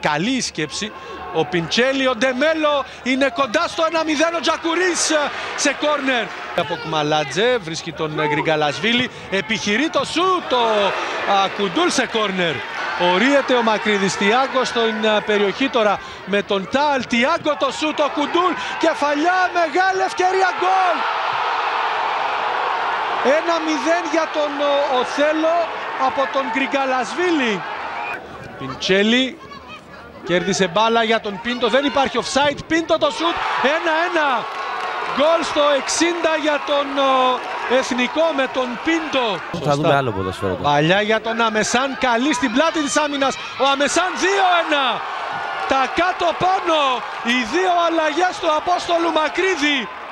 καλή η σκέψη. Ο Πιντσέλη, ο Ντεμέλο είναι κοντά στο 1-0, ο Τζακουρίς σε κόρνερ. Από Κμαλάτζε βρίσκει τον Γκριγκαλασβίλη, επιχειρεί το σουτ, το Κουντούλ σε κόρνερ. Ορίεται ο Μακρύδης, Τιάγκο στην περιοχή τώρα με τον Τάλ, Τιάγκο το σουτ, ο Κουντούλ, κεφαλιά, μεγάλη ευκαιρία, γκολ! 1-0 για τον Οθέλο από τον Γκριγκαλασβίλη. Πιντσέλη κέρδισε μπάλα για τον Πίντο, δεν υπάρχει offside, Πίντο το σουτ, 1-1. Γκολ στο 60 για τον Εθνικό με τον Πίντο. Θα δούμε άλλο ποδοσφαίρο. Παλιά για τον Αμεσάν, καλή στην πλάτη της άμυνας. Ο Αμεσάν 2-1. Τα κάτω πάνω, οι δύο αλλαγές του Απόστολου Μακρύδη.